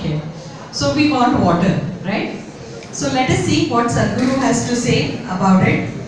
Okay. So we want water, right? So let us see what Sadhguru has to say about it.